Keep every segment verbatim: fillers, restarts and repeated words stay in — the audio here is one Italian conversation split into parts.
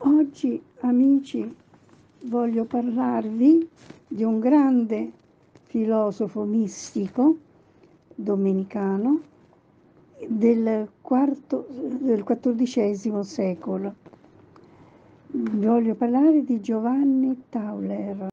Oggi, amici, voglio parlarvi di un grande filosofo mistico domenicano del, quarto, del quattordicesimo secolo. Voglio parlare di Giovanni Tauler.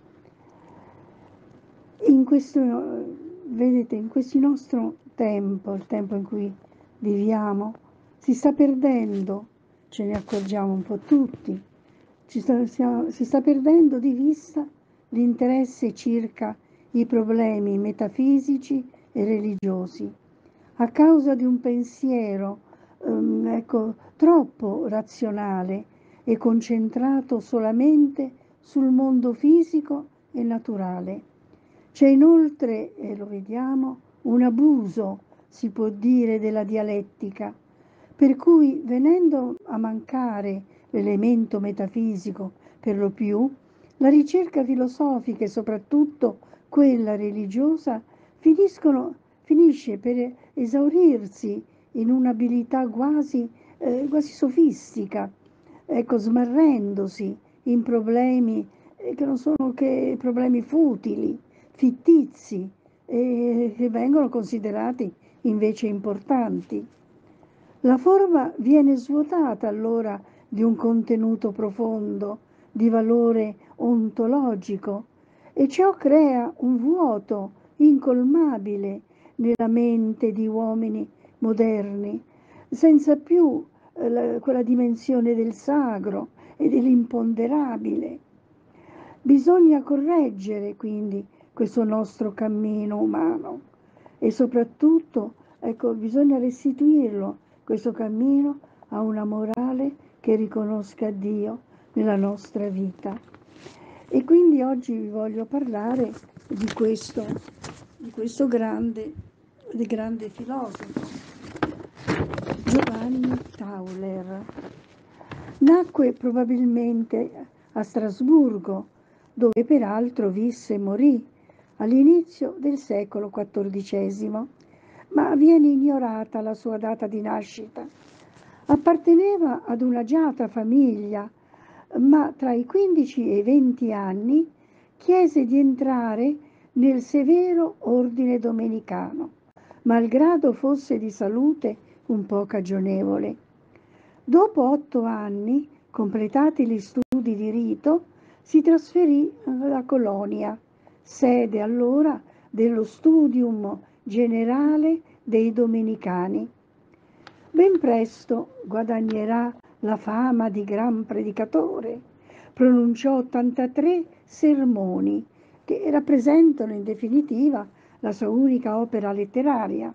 In questo, vedete, in questo nostro tempo, il tempo in cui viviamo, si sta perdendo, ce ne accorgiamo un po' tutti, ci sta, si sta perdendo di vista l'interesse circa i problemi metafisici e religiosi, a causa di un pensiero um, ecco, troppo razionale e concentrato solamente sul mondo fisico e naturale. C'è inoltre, e lo vediamo, un abuso, si può dire, della dialettica, per cui venendo a mancare l'elemento metafisico per lo più, la ricerca filosofica e soprattutto quella religiosa finiscono, finisce per esaurirsi in un'abilità quasi, eh, quasi sofistica, ecco, smarrendosi in problemi eh, che non sono che problemi futili, fittizi, e che vengono considerati invece importanti. La forma viene svuotata allora di un contenuto profondo, di valore ontologico, e ciò crea un vuoto incolmabile nella mente di uomini moderni, senza più eh, la, quella dimensione del sacro e dell'imponderabile. Bisogna correggere quindi questo nostro cammino umano e soprattutto, ecco, bisogna restituirlo, questo cammino, a una morale che riconosca Dio nella nostra vita. E quindi oggi vi voglio parlare di questo, di questo grande, di grande filosofo, Giovanni Tauler. Nacque probabilmente a Strasburgo, dove peraltro visse e morì all'inizio del secolo quattordicesimo, ma viene ignorata la sua data di nascita. Apparteneva ad un'agiata famiglia, ma tra i quindici e i venti anni chiese di entrare nel severo ordine domenicano, malgrado fosse di salute un po' cagionevole. Dopo otto anni, completati gli studi di rito, si trasferì a Colonia, sede allora dello Studium Generale dei Domenicani. Ben presto guadagnerà la fama di gran predicatore. Pronunciò ottantatré sermoni che rappresentano in definitiva la sua unica opera letteraria.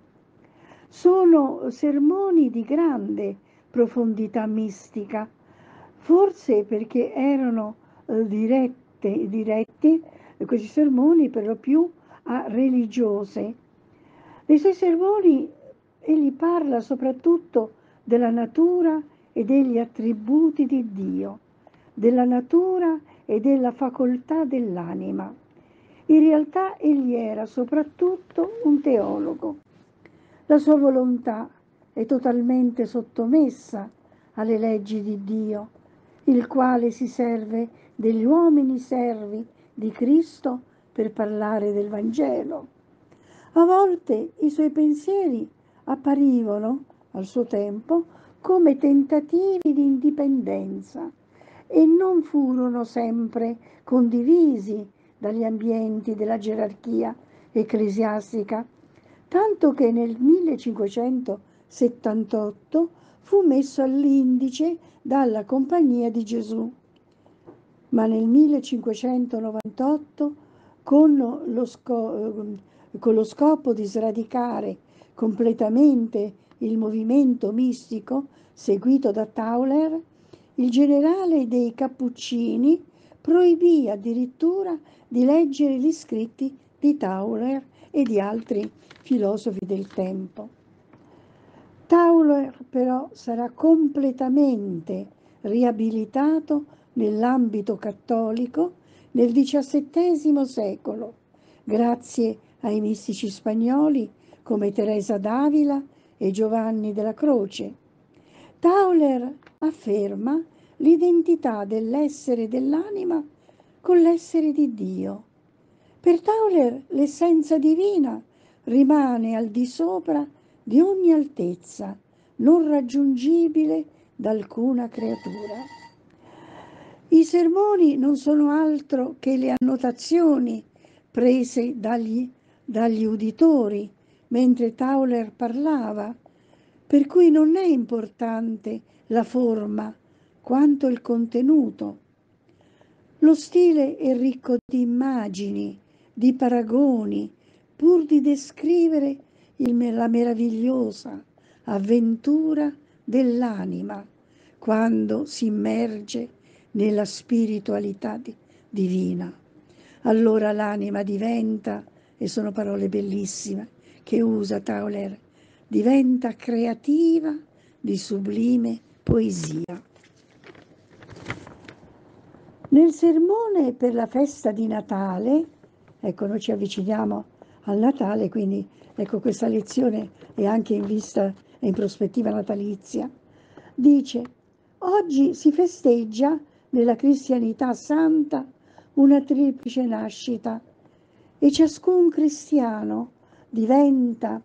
Sono sermoni di grande profondità mistica, forse perché erano eh, dirette, diretti eh, questi sermoni per lo più a religiose. Nei suoi sermoni egli parla soprattutto della natura e degli attributi di Dio, della natura e della facoltà dell'anima. In realtà egli era soprattutto un teologo. La sua volontà è totalmente sottomessa alle leggi di Dio, il quale si serve degli uomini servi di Cristo per parlare del Vangelo. A volte i suoi pensieri apparivano, al suo tempo, come tentativi di indipendenza e non furono sempre condivisi dagli ambienti della gerarchia ecclesiastica, tanto che nel millecinquecentosettantotto fu messo all'indice dalla Compagnia di Gesù. Ma nel millecinquecentonovantotto, con lo, sco- con lo scopo di sradicare completamente il movimento mistico seguito da Tauler, il generale dei Cappuccini proibì addirittura di leggere gli scritti di Tauler e di altri filosofi del tempo. Tauler però sarà completamente riabilitato nell'ambito cattolico nel diciassettesimo secolo, grazie ai mistici spagnoli come Teresa d'Avila e Giovanni della Croce. Tauler afferma l'identità dell'essere dell'anima con l'essere di Dio. Per Tauler l'essenza divina rimane al di sopra di ogni altezza, non raggiungibile da alcuna creatura. I sermoni non sono altro che le annotazioni prese dagli, dagli uditori mentre Tauler parlava, per cui non è importante la forma quanto il contenuto. Lo stile è ricco di immagini, di paragoni, pur di descrivere il, la meravigliosa avventura dell'anima quando si immerge nella spiritualità di, divina. Allora l'anima diventa, e sono parole bellissime che usa Tauler, diventa creativa di sublime poesia. Nel sermone per la festa di Natale, ecco, noi ci avviciniamo al Natale, quindi ecco questa lezione è anche in vista e in prospettiva natalizia, dice: oggi si festeggia nella cristianità santa una triplice nascita e ciascun cristiano diventa,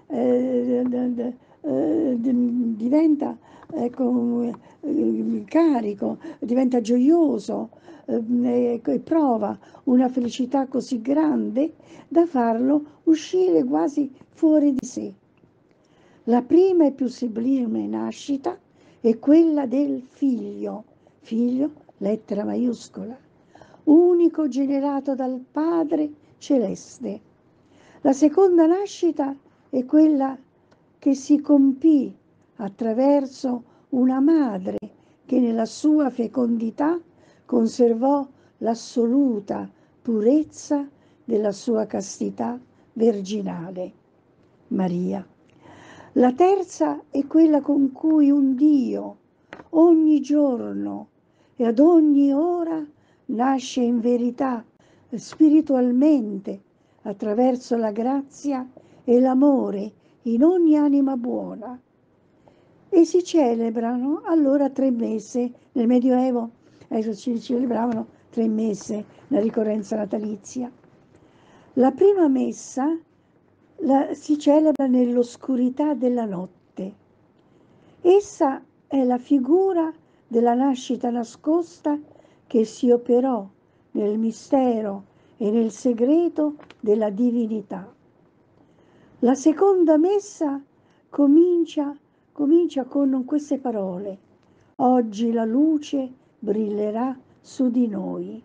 eh, eh, diventa ecco, eh, carico, diventa gioioso eh, e prova una felicità così grande da farlo uscire quasi fuori di sé. La prima e più sublime nascita è quella del figlio, figlio, lettera maiuscola, unico generato dal Padre Celeste. La seconda nascita è quella che si compì attraverso una madre che nella sua fecondità conservò l'assoluta purezza della sua castità virginale, Maria. La terza è quella con cui un Dio ogni giorno e ad ogni ora nasce in verità spiritualmente attraverso la grazia e l'amore in ogni anima buona. E si celebrano allora tre messe. Nel Medioevo eh, si celebravano tre messe, la ricorrenza natalizia. La prima messa la si celebra nell'oscurità della notte. Essa è la figura della nascita nascosta che si operò nel mistero e nel segreto della divinità. La seconda messa comincia, comincia con queste parole: oggi la luce brillerà su di noi.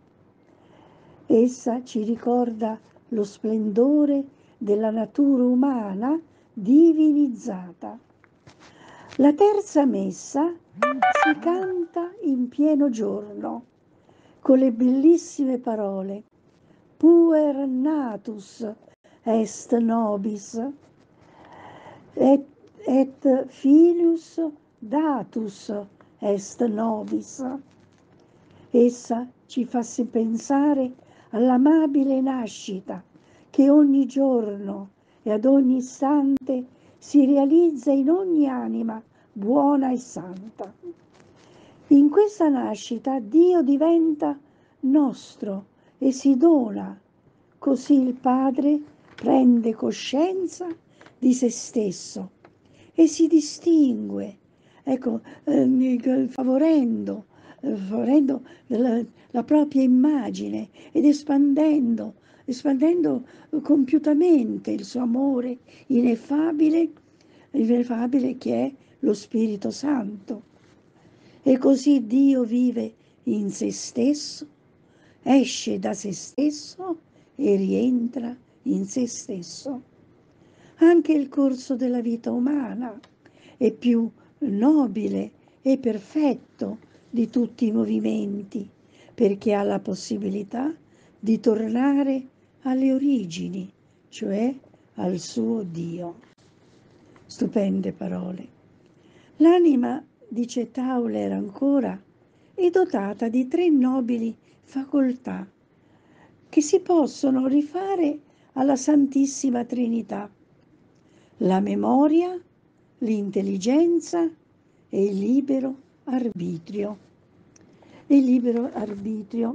Essa ci ricorda lo splendore della natura umana divinizzata. La terza messa si canta in pieno giorno con le bellissime parole: puer natus est nobis et, et filius datus est nobis. Essa ci fa pensare all'amabile nascita che ogni giorno e ad ogni istante si realizza in ogni anima buona e santa. In questa nascita Dio diventa nostro e si dona, così il Padre prende coscienza di se stesso e si distingue, ecco, eh, favorendo, eh, favorendo la, la propria immagine ed espandendo, espandendo compiutamente il suo amore ineffabile, ineffabile che è lo Spirito Santo. E così Dio vive in se stesso, esce da se stesso e rientra in se stesso. Anche il corso della vita umana è più nobile e perfetto di tutti i movimenti, perché ha la possibilità di tornare alle origini, cioè al suo Dio. Stupende parole. L'anima, dice Tauler ancora, è dotata di tre nobili facoltà che si possono rifare alla Santissima Trinità: la memoria, l'intelligenza e il libero arbitrio. e libero arbitrio.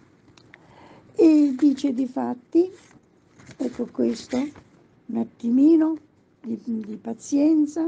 E dice difatti, ecco questo, un attimino di, di pazienza,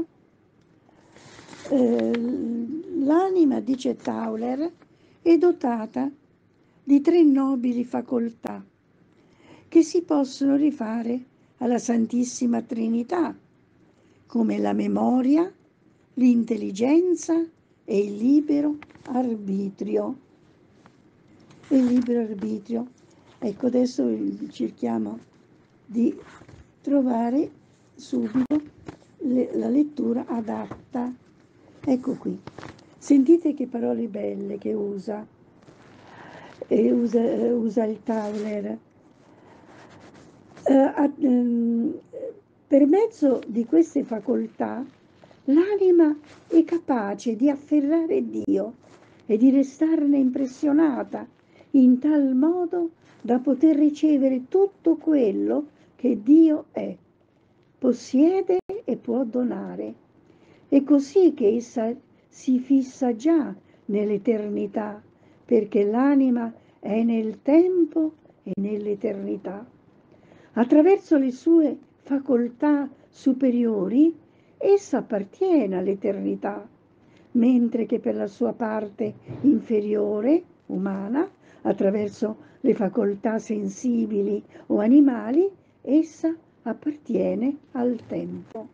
eh, l'anima, dice Tauler, è dotata di tre nobili facoltà che si possono rifare alla Santissima Trinità, come la memoria, l'intelligenza e il libero arbitrio. E il libero arbitrio. Ecco, adesso cerchiamo di trovare subito le, la lettura adatta. Ecco qui. Sentite che parole belle che usa. E usa, eh, usa il Tauler. Eh, a, ehm, per mezzo di queste facoltà l'anima è capace di afferrare Dio e di restarne impressionata in tal modo da poter ricevere tutto quello che Dio è, possiede e può donare. È così che essa si fissa già nell'eternità, perché l'anima è nel tempo e nell'eternità. Attraverso le sue facoltà superiori, essa appartiene all'eternità, mentre che per la sua parte inferiore, umana, attraverso le facoltà sensibili o animali, essa appartiene al tempo.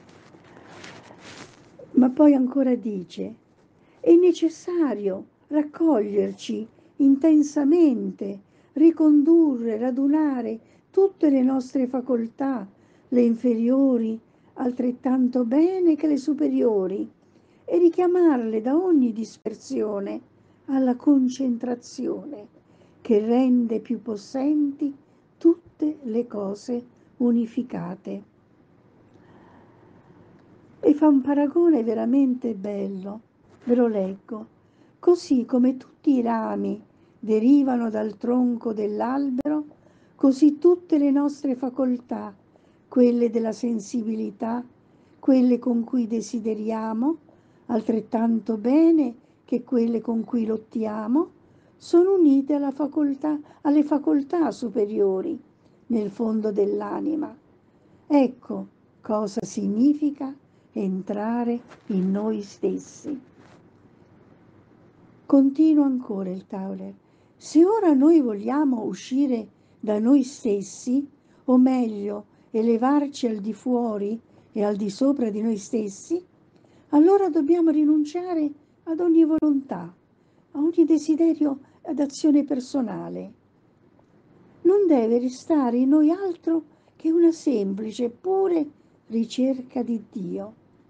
Ma poi ancora dice, è necessario raccoglierci intensamente, ricondurre, radunare tutte le nostre facoltà, le inferiori altrettanto bene che le superiori, e richiamarle da ogni dispersione alla concentrazione che rende più possenti tutte le cose unificate. E fa un paragone veramente bello, ve lo leggo. Così come tutti i rami derivano dal tronco dell'albero, così tutte le nostre facoltà, quelle della sensibilità, quelle con cui desideriamo, altrettanto bene che quelle con cui lottiamo, sono unite alla facoltà, alle facoltà superiori nel fondo dell'anima. Ecco cosa significa entrare in noi stessi. Continua ancora il Tauler. Se ora noi vogliamo uscire da noi stessi, o meglio, elevarci al di fuori e al di sopra di noi stessi, allora dobbiamo rinunciare ad ogni volontà, a ogni desiderio ad azione personale. Non deve restare in noi altro che una semplice e pure ricerca di Dio.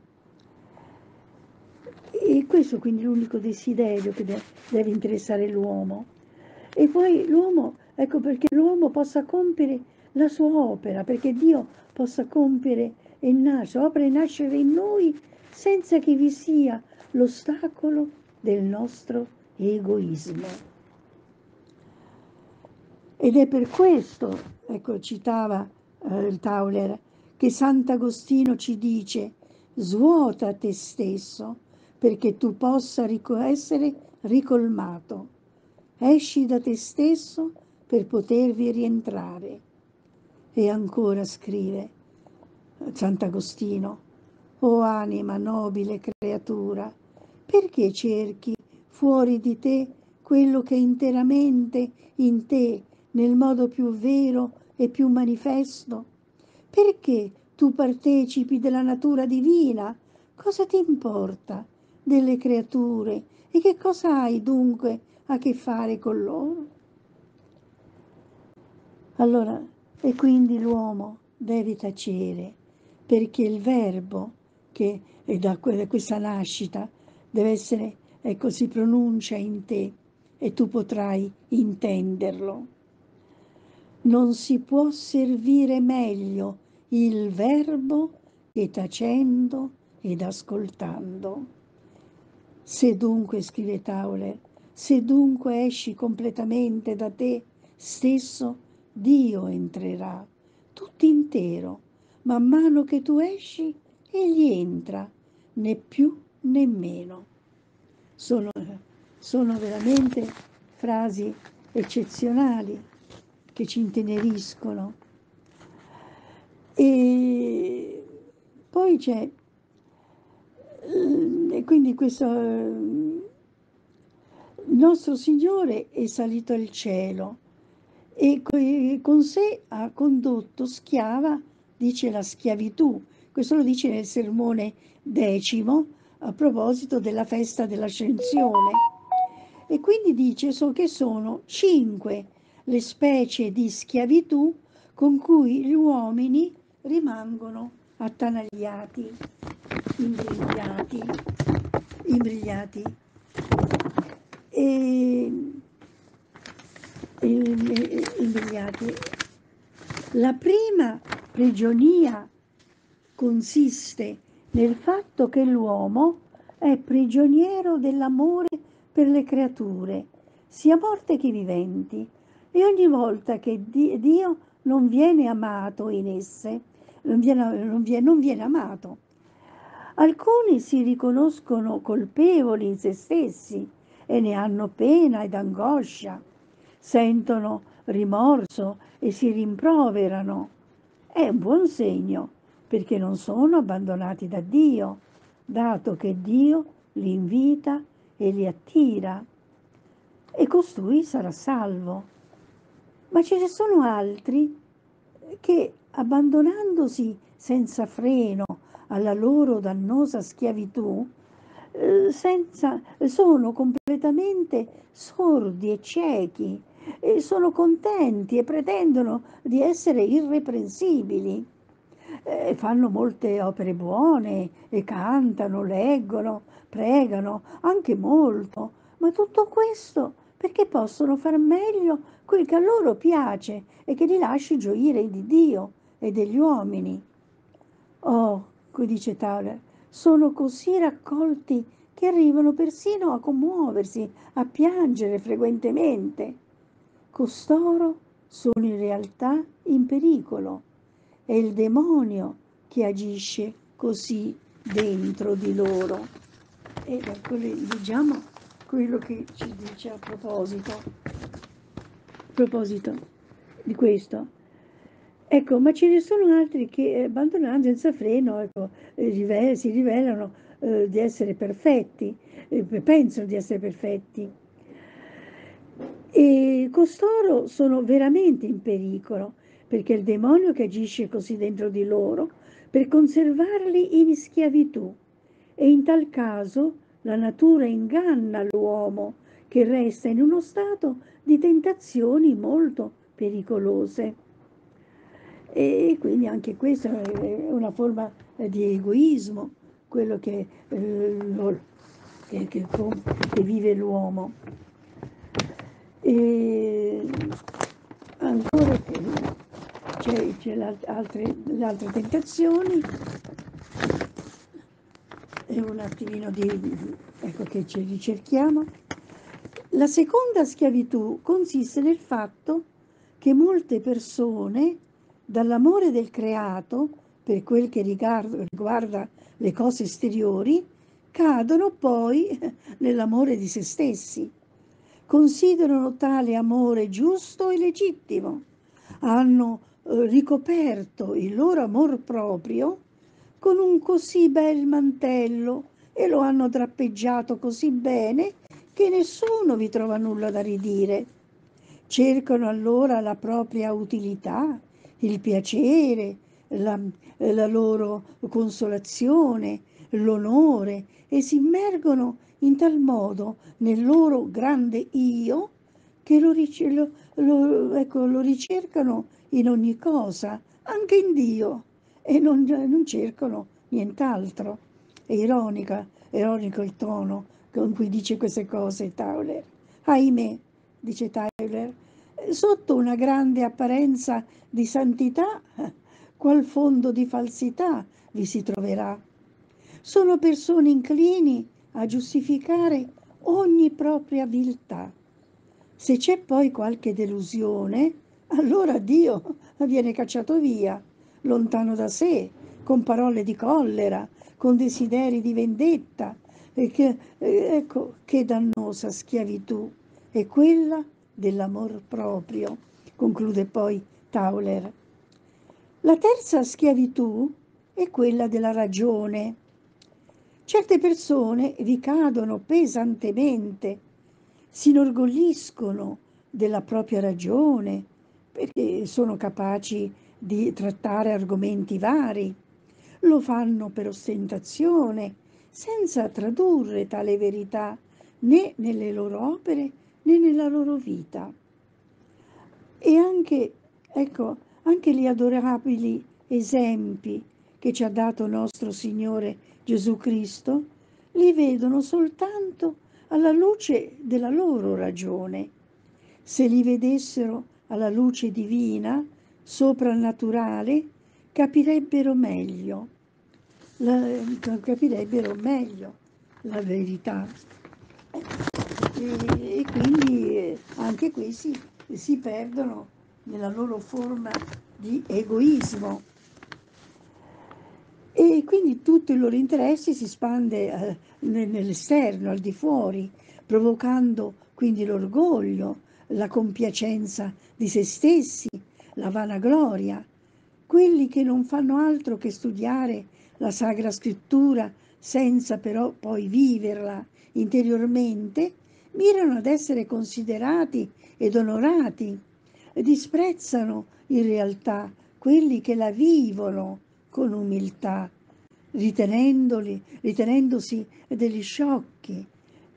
E questo quindi è l'unico desiderio che deve interessare l'uomo. E poi l'uomo, ecco perché l'uomo possa compiere la sua opera, perché Dio possa compiere e nascere, opera e nascere in noi senza che vi sia l'ostacolo del nostro egoismo. Ed è per questo, ecco, citava eh, il Tauler, che Sant'Agostino ci dice: svuota te stesso perché tu possa rico- essere ricolmato. Esci da te stesso per potervi rientrare. E ancora scrive Sant'Agostino: o anima nobile creatura, perché cerchi fuori di te quello che è interamente in te nel modo più vero e più manifesto? Perché tu partecipi della natura divina? Cosa ti importa delle creature e che cosa hai dunque a che fare con loro? Allora, e quindi l'uomo deve tacere, perché il verbo che è da questa nascita deve essere, ecco, si pronuncia in te e tu potrai intenderlo. Non si può servire meglio il verbo che tacendo ed ascoltando. Se dunque, scrive Tauler, se dunque esci completamente da te stesso, Dio entrerà, tutto intero. Man mano che tu esci, egli entra, né più né meno. Sono, sono veramente frasi eccezionali che ci inteneriscono. E poi c'è, e quindi questo, il nostro Signore è salito al cielo e con sé ha condotto schiava, dice, la schiavitù. Questo lo dice nel sermone decimo a proposito della festa dell'Ascensione. E quindi dice so che sono cinque le specie di schiavitù con cui gli uomini rimangono attanagliati, imbrigliati, imbrigliati. E, e, imbrigliati. La prima prigionia consiste nel fatto che l'uomo è prigioniero dell'amore per le creature, sia morte che viventi, e ogni volta che Dio non viene amato in esse, non viene, non viene, non viene amato. Alcuni si riconoscono colpevoli in se stessi e ne hanno pena ed angoscia, sentono rimorso e si rimproverano. È un buon segno, perché non sono abbandonati da Dio, dato che Dio li invita e li attira, e costui sarà salvo. Ma ce ne sono altri che, abbandonandosi senza freno alla loro dannosa schiavitù, eh, senza, sono completamente sordi e ciechi, e sono contenti e pretendono di essere irreprensibili. Eh, fanno molte opere buone e cantano, leggono, pregano, anche molto, ma tutto questo perché possono far meglio quel che a loro piace e che li lasci gioire di Dio e degli uomini. Oh, qui dice Tauler, sono così raccolti che arrivano persino a commuoversi, a piangere frequentemente. Costoro sono in realtà in pericolo. È il demonio che agisce così dentro di loro. E ecco, leggiamo quello che ci dice a proposito, a proposito di questo. Ecco, ma ce ne sono altri che abbandonando senza freno, ecco, eh, si rivelano eh, di essere perfetti, eh, pensano di essere perfetti. E costoro sono veramente in pericolo, perché è il demonio che agisce così dentro di loro per conservarli in schiavitù. E in tal caso la natura inganna l'uomo, che resta in uno stato di tentazioni molto pericolose. E quindi anche questa è una forma di egoismo, quello che, eh, che, che, che vive l'uomo. E ancora c'è, c'è l'altre, le altre tentazioni, e un attimino di, ecco che ci ricerchiamo. La seconda schiavitù consiste nel fatto che molte persone, dall'amore del creato, per quel che riguarda, riguarda le cose esteriori, cadono poi nell'amore di se stessi. Considerano tale amore giusto e legittimo, hanno eh, ricoperto il loro amor proprio con un così bel mantello e lo hanno drappeggiato così bene che nessuno vi trova nulla da ridire. Cercano allora la propria utilità, il piacere, la, la loro consolazione, l'onore, e si immergono in tal modo nel loro grande io che lo, lo, lo, ecco, lo ricercano in ogni cosa, anche in Dio, e non, non cercano nient'altro. È ironica, ironico il tono con cui dice queste cose Tauler. Ahimè, dice Tauler, sotto una grande apparenza di santità, qual fondo di falsità vi si troverà. Sono persone inclini a giustificare ogni propria viltà. Se c'è poi qualche delusione, allora Dio viene cacciato via, lontano da sé, con parole di collera, con desideri di vendetta, e che, eh, ecco che dannosa schiavitù è quella dell'amor proprio, conclude poi Tauler. La terza schiavitù è quella della ragione. Certe persone vi cadono pesantemente, si inorgogliscono della propria ragione perché sono capaci di trattare argomenti vari, lo fanno per ostentazione, senza tradurre tale verità né nelle loro opere né nella loro vita. E anche, ecco, anche gli adorabili esempi che ci ha dato nostro Signore Gesù Cristo li vedono soltanto alla luce della loro ragione. Se li vedessero alla luce divina, soprannaturale, capirebbero meglio, la, capirebbero meglio la verità. E, e quindi eh, anche questi si perdono nella loro forma di egoismo. E quindi tutto il loro interesse si spande eh, nell'esterno, al di fuori, provocando quindi l'orgoglio, la compiacenza di se stessi, la vanagloria. Quelli che non fanno altro che studiare la Sacra Scrittura senza però poi viverla interiormente, mirano ad essere considerati ed onorati, disprezzano in realtà quelli che la vivono con umiltà, ritenendoli, ritenendosi degli sciocchi.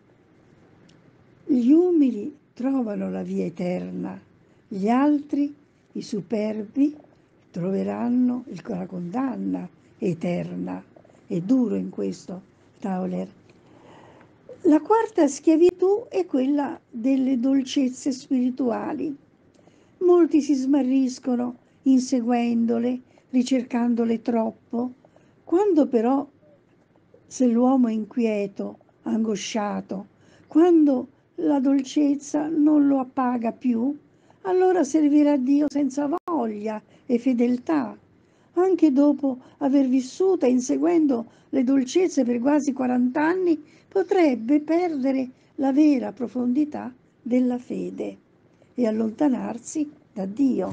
Gli umili trovano la via eterna, gli altri, i superbi, troveranno la condanna eterna. È duro in questo, Tauler. La quarta schiavitù è quella delle dolcezze spirituali. Molti si smarriscono inseguendole, ricercandole troppo, quando però, se l'uomo è inquieto, angosciato, quando la dolcezza non lo appaga più, allora servirà Dio senza voglia e fedeltà, anche dopo aver vissuto e inseguendo le dolcezze per quasi quaranta anni, potrebbe perdere la vera profondità della fede e allontanarsi da Dio.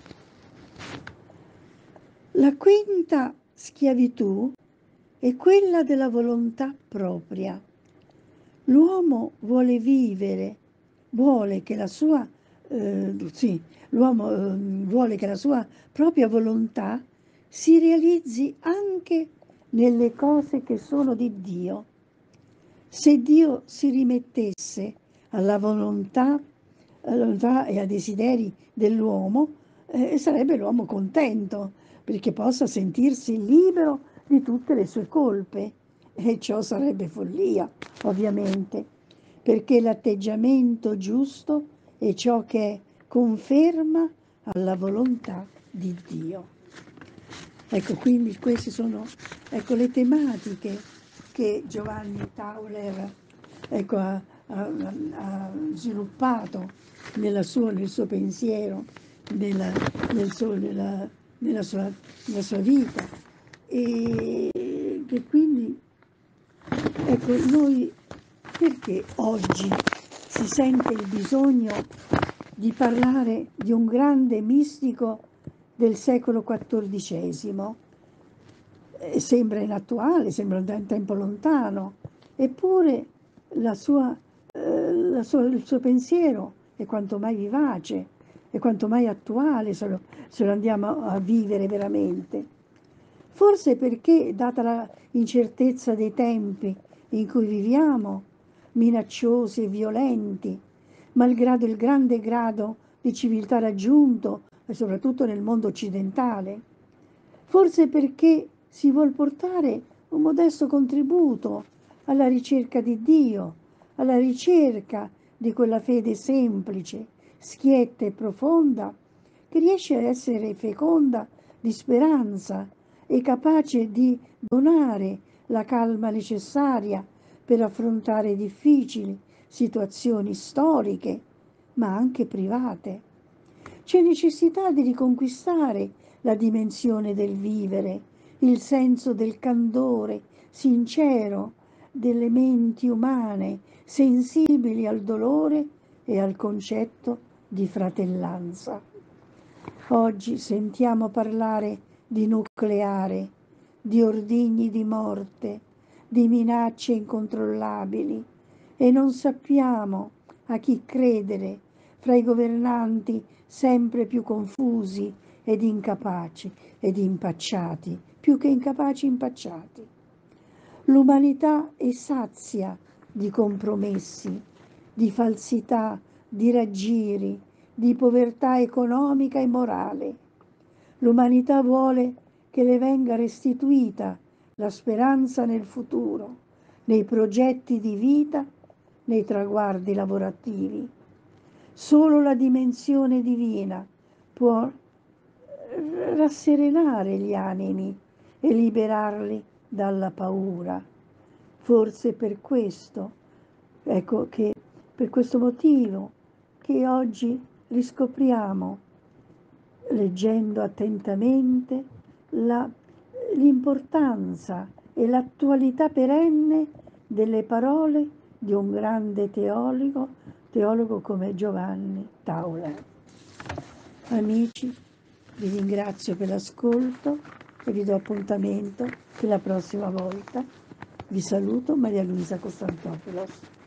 La quinta schiavitù è quella della volontà propria. L'uomo vuole vivere, vuole che la sua, eh, sì, l'uomo eh, vuole che la sua propria volontà si realizzi anche nelle cose che sono di Dio. Se Dio si rimettesse alla volontà, alla volontà e ai desideri dell'uomo, eh, sarebbe l'uomo contento, perché possa sentirsi libero di tutte le sue colpe. E ciò sarebbe follia, ovviamente, perché l'atteggiamento giusto è ciò che conferma alla volontà di Dio. Ecco, quindi queste sono ecco, le tematiche che Giovanni Tauler ecco, ha, ha, ha sviluppato nella sua, nel suo pensiero, nella, nel suo, nella, nella, sua, nella sua vita. E che quindi, ecco, noi perché oggi si sente il bisogno di parlare di un grande mistico del secolo quattordicesimo? Eh, sembra inattuale, sembra un tempo lontano, eppure la sua, eh, la sua, il suo pensiero è quanto mai vivace, è quanto mai attuale se lo, se lo andiamo a vivere veramente. Forse perché, data la incertezza dei tempi in cui viviamo, minacciosi e violenti, malgrado il grande grado di civiltà raggiunto, e soprattutto nel mondo occidentale, forse perché si vuol portare un modesto contributo alla ricerca di Dio, alla ricerca di quella fede semplice, schietta e profonda, che riesce a essere feconda di speranza e capace di donare la calma necessaria per affrontare difficili situazioni storiche, ma anche private. C'è necessità di riconquistare la dimensione del vivere, il senso del candore sincero, delle menti umane sensibili al dolore e al concetto di fratellanza. Oggi sentiamo parlare di nucleare, di ordigni di morte, di minacce incontrollabili e non sappiamo a chi credere fra i governanti sempre più confusi ed incapaci ed impacciati, più che incapaci impacciati. L'umanità è sazia di compromessi, di falsità, di raggiri, di povertà economica e morale. L'umanità vuole che le venga restituita la speranza nel futuro, nei progetti di vita, nei traguardi lavorativi. Solo la dimensione divina può rasserenare gli animi e liberarli dalla paura. Forse per questo, ecco che per questo motivo che oggi riscopriamo, leggendo attentamente, la, l'importanza e l'attualità perenne delle parole di un grande teologo, teologo come Giovanni Tauler. Amici, vi ringrazio per l'ascolto e vi do appuntamento per la prossima volta. Vi saluto, Maria Luisa Costantopoulos.